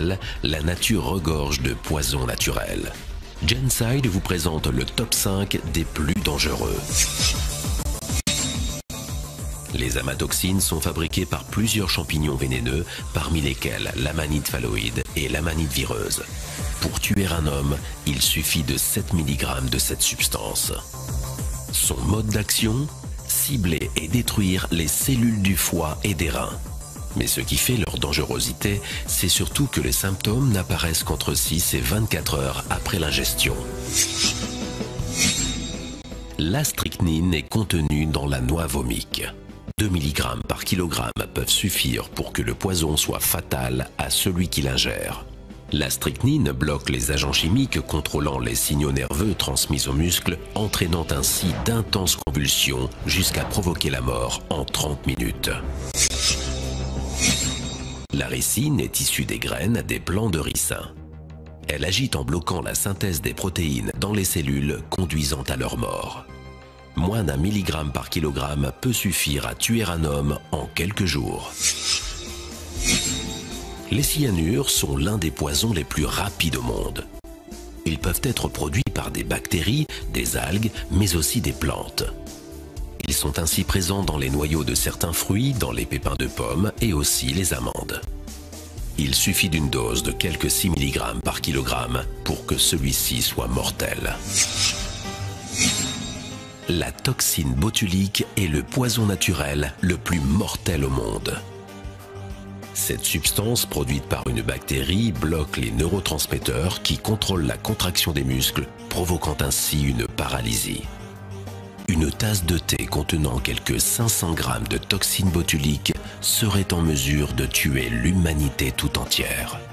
naturel, la nature regorge de poisons naturels. Genside vous présente le top 5 des plus dangereux. Les amatoxines sont fabriquées par plusieurs champignons vénéneux, parmi lesquels l'amanite phalloïde et l'amanite vireuse. Pour tuer un homme, il suffit de 7 mg de cette substance. Son mode d'action ? Cibler et détruire les cellules du foie et des reins. Mais ce qui fait leur dangerosité, c'est surtout que les symptômes n'apparaissent qu'entre 6 et 24 heures après l'ingestion. La strychnine est contenue dans la noix vomique. 2 mg par kilogramme peuvent suffire pour que le poison soit fatal à celui qui l'ingère. La strychnine bloque les agents chimiques contrôlant les signaux nerveux transmis aux muscles, entraînant ainsi d'intenses convulsions jusqu'à provoquer la mort en 30 minutes. La ricine est issue des graines des plants de ricin. Elle agit en bloquant la synthèse des protéines dans les cellules, conduisant à leur mort. Moins d'1 mg par kilogramme peut suffire à tuer un homme en quelques jours. Les cyanures sont l'un des poisons les plus rapides au monde. Ils peuvent être produits par des bactéries, des algues, mais aussi des plantes. Ils sont ainsi présents dans les noyaux de certains fruits, dans les pépins de pommes et aussi les amandes. Il suffit d'une dose de quelques 6 mg par kilogramme pour que celui-ci soit mortel. La toxine botulique est le poison naturel le plus mortel au monde. Cette substance produite par une bactérie bloque les neurotransmetteurs qui contrôlent la contraction des muscles, provoquant ainsi une paralysie. Une tasse de thé contenant quelques 500 g de toxine botulique serait en mesure de tuer l'humanité tout entière.